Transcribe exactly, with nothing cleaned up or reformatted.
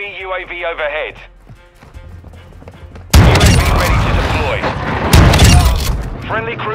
Enemy U A V overhead. U A V ready to deploy. Friendly crew